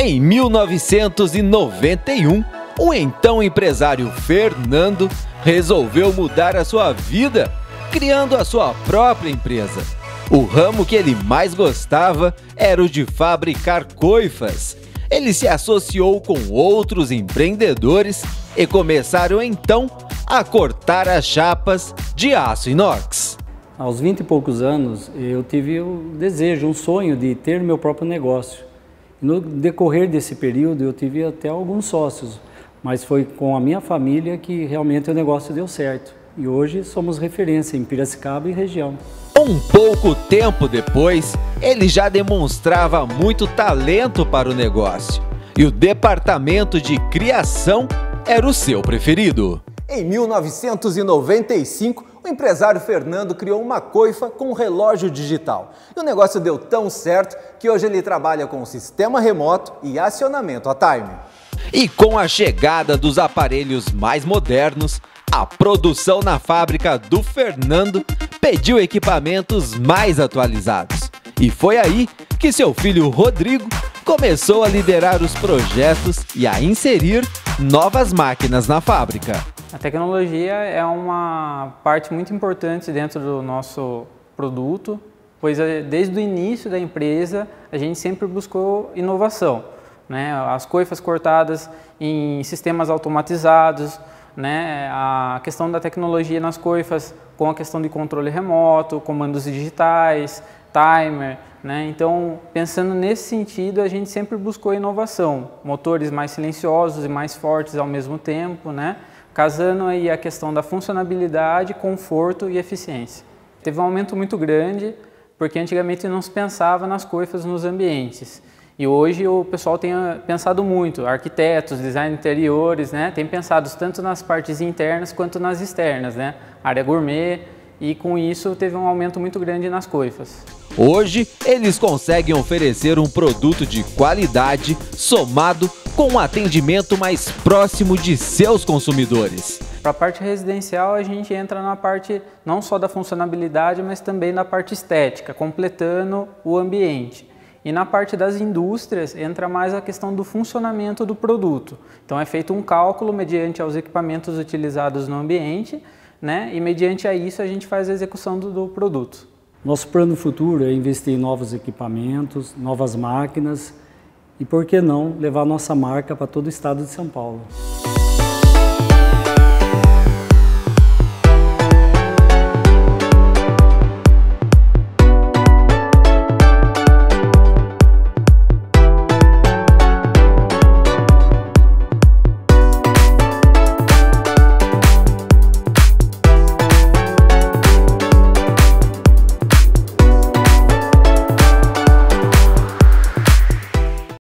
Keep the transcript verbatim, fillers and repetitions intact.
Em mil novecentos e noventa e um, o então empresário Fernando resolveu mudar a sua vida, criando a sua própria empresa. O ramo que ele mais gostava era o de fabricar coifas. Ele se associou com outros empreendedores e começaram então a cortar as chapas de aço inox. Aos vinte e poucos anos, eu tive o desejo, um sonho de ter meu próprio negócio. No decorrer desse período, eu tive até alguns sócios, mas foi com a minha família que realmente o negócio deu certo. E hoje somos referência em Piracicaba e região. Um pouco tempo depois, ele já demonstrava muito talento para o negócio. E o departamento de criação era o seu preferido. Em mil novecentos e noventa e cinco, o empresário Fernando criou uma coifa com um relógio digital. E o negócio deu tão certo que hoje ele trabalha com sistema remoto e acionamento a timer. E com a chegada dos aparelhos mais modernos, a produção na fábrica do Fernando pediu equipamentos mais atualizados. E foi aí que seu filho Rodrigo começou a liderar os projetos e a inserir novas máquinas na fábrica. A tecnologia é uma parte muito importante dentro do nosso produto, pois desde o início da empresa a gente sempre buscou inovação, né? As coifas cortadas em sistemas automatizados, né? A questão da tecnologia nas coifas com a questão de controle remoto, comandos digitais, timer, né? Então, pensando nesse sentido, a gente sempre buscou inovação, motores mais silenciosos e mais fortes ao mesmo tempo, né? Casando aí a questão da funcionalidade, conforto e eficiência. Teve um aumento muito grande, porque antigamente não se pensava nas coifas nos ambientes. E hoje o pessoal tem pensado muito, arquitetos, design de interiores, né, tem pensado tanto nas partes internas quanto nas externas, né, área gourmet, e com isso teve um aumento muito grande nas coifas. Hoje, eles conseguem oferecer um produto de qualidade somado com um atendimento mais próximo de seus consumidores. Para a parte residencial, a gente entra na parte não só da funcionalidade, mas também na parte estética, completando o ambiente. E na parte das indústrias, entra mais a questão do funcionamento do produto. Então é feito um cálculo mediante aos equipamentos utilizados no ambiente, né? E mediante a isso a gente faz a execução do, do produto. Nosso plano futuro é investir em novos equipamentos, novas máquinas e, por que não, levar nossa marca para todo o estado de São Paulo.